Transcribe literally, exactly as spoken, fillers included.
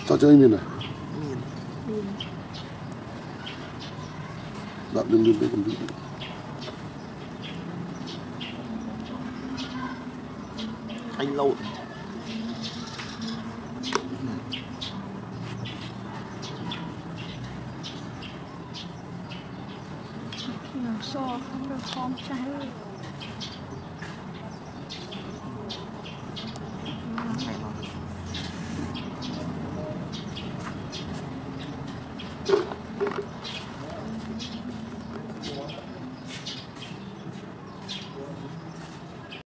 trò chơi miền này miền bạn đừng đừng đừng đừng anh lộn so không được con trai